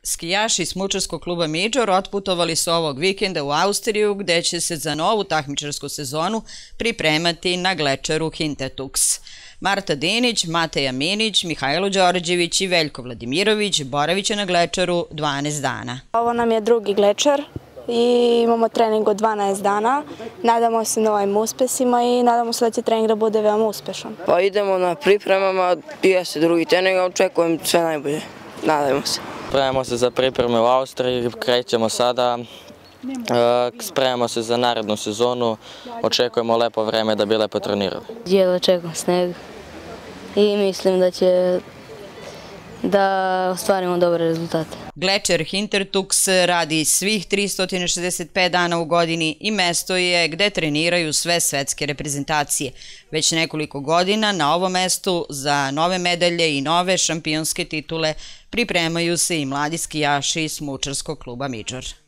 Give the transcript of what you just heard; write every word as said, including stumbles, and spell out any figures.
Skijaši iz smučarskog kluba Midžor otputovali su ovog vikenda u Austriju, gde će se za novu takmičarsku sezonu pripremati na glečeru Hintertux. Marta Dinić, Mateja Minić, Mihajlo Đorđević i Veljko Vladimirović boravit će na glečeru dvanaest dana. Ovo nam je drugi glečer i imamo trening od dvanaest dana. Nadamo se novim uspesima i nadamo se da će trening da bude veoma uspešan. Pa idemo na pripremama, jeste drugi trening, očekujem sve najbolje. Nadajmo se. Spremamo se za pripreme u Austriji, krećemo sada, spremamo se za narednu sezonu, očekujemo lepo vreme da bi lepo trenirali. Jedva čekam sneg i mislim da će da ostvarimo dobre rezultate. Glečer Hintertux radi svih tristo šezdeset pet dana u godini i mesto je gde treniraju sve svetske reprezentacije. Već nekoliko godina na ovom mestu za nove medalje i nove šampionske titule pripremaju se i mladi skijaši iz smučarskog kluba Midžor.